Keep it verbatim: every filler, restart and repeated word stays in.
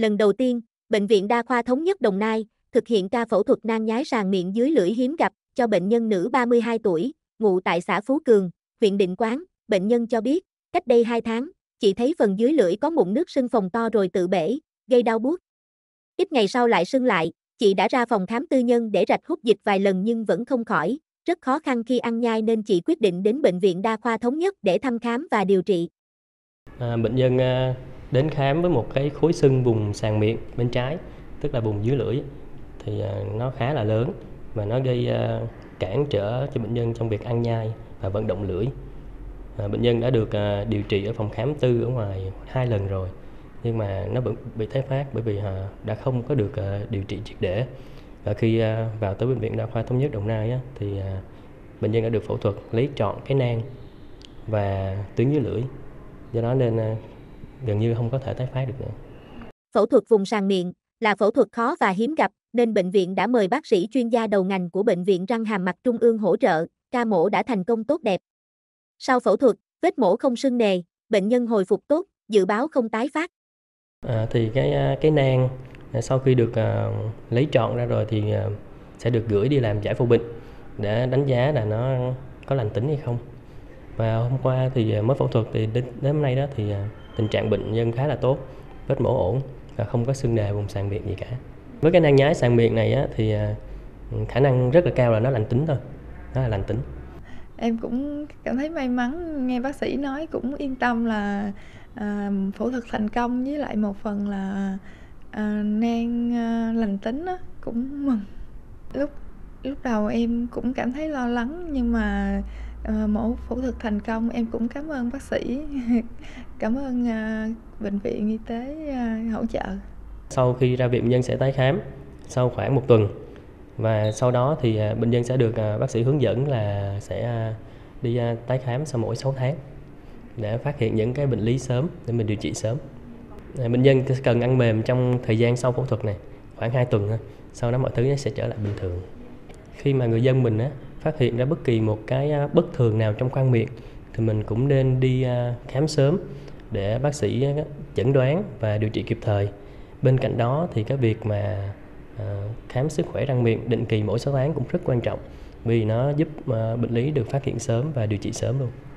Lần đầu tiên, Bệnh viện Đa khoa Thống nhất Đồng Nai thực hiện ca phẫu thuật nang nhái sàng miệng dưới lưỡi hiếm gặp cho bệnh nhân nữ ba mươi hai tuổi, ngụ tại xã Phú Cường, huyện Định Quán. Bệnh nhân cho biết, cách đây hai tháng, chị thấy phần dưới lưỡi có mụn nước sưng phồng to rồi tự bể, gây đau buốt. Ít ngày sau lại sưng lại, chị đã ra phòng khám tư nhân để rạch hút dịch vài lần nhưng vẫn không khỏi, rất khó khăn khi ăn nhai nên chị quyết định đến Bệnh viện Đa khoa Thống nhất để thăm khám và điều trị. À, bệnh nhân à, đến khám với một cái khối sưng vùng sàng miệng bên trái, tức là vùng dưới lưỡi, thì à, nó khá là lớn và nó gây à, cản trở cho bệnh nhân trong việc ăn nhai và vận động lưỡi. À, bệnh nhân đã được à, điều trị ở phòng khám tư ở ngoài hai lần rồi, nhưng mà nó vẫn bị tái phát bởi vì à, đã không có được à, điều trị triệt để. Và khi à, vào tới Bệnh viện Đa khoa Thống nhất Đồng Nai á, thì à, bệnh nhân đã được phẫu thuật lấy trọn cái nang và tuyến dưới lưỡi, do đó nên à, gần như không có thể tái phát được nữa. Phẫu thuật vùng sàng miệng là phẫu thuật khó và hiếm gặp, nên bệnh viện đã mời bác sĩ chuyên gia đầu ngành của Bệnh viện Răng Hàm Mặt Trung ương hỗ trợ, ca mổ đã thành công tốt đẹp. Sau phẫu thuật, vết mổ không sưng nề, bệnh nhân hồi phục tốt, dự báo không tái phát. À, thì cái cái nang sau khi được uh, lấy trọn ra rồi thì uh, sẽ được gửi đi làm giải phẫu bệnh để đánh giá là nó có lành tính hay không. Và hôm qua thì mới phẫu thuật thì đến, đến hôm nay đó thì uh, tình trạng bệnh nhân khá là tốt, vết mổ ổn và không có sưng nề vùng sàng miệng gì cả. Với cái nang nhái sàng miệng này á, thì uh, khả năng rất là cao là nó lành tính thôi, nó là lành tính. Em cũng cảm thấy may mắn, nghe bác sĩ nói cũng yên tâm là à, phẫu thuật thành công, với lại một phần là à, nang à, lành tính á, cũng mừng. Lúc lúc đầu em cũng cảm thấy lo lắng, nhưng mà à, mổ phẫu thuật thành công, em cũng cảm ơn bác sĩ, cảm ơn à, bệnh viện y tế à, hỗ trợ. Sau khi ra viện, bệnh nhân sẽ tái khám sau khoảng một tuần. Và sau đó thì bệnh nhân sẽ được bác sĩ hướng dẫn là sẽ đi tái khám sau mỗi sáu tháng để phát hiện những cái bệnh lý sớm để mình điều trị sớm. Bệnh nhân cần ăn mềm trong thời gian sau phẫu thuật này, khoảng hai tuần thôi. Sau đó mọi thứ sẽ trở lại bình thường. Khi mà người dân mình á, phát hiện ra bất kỳ một cái bất thường nào trong khoang miệng thì mình cũng nên đi khám sớm để bác sĩ chẩn đoán và điều trị kịp thời. Bên cạnh đó thì cái việc mà À, khám sức khỏe răng miệng định kỳ mỗi sáu tháng cũng rất quan trọng, vì nó giúp à, bệnh lý được phát hiện sớm và điều trị sớm luôn.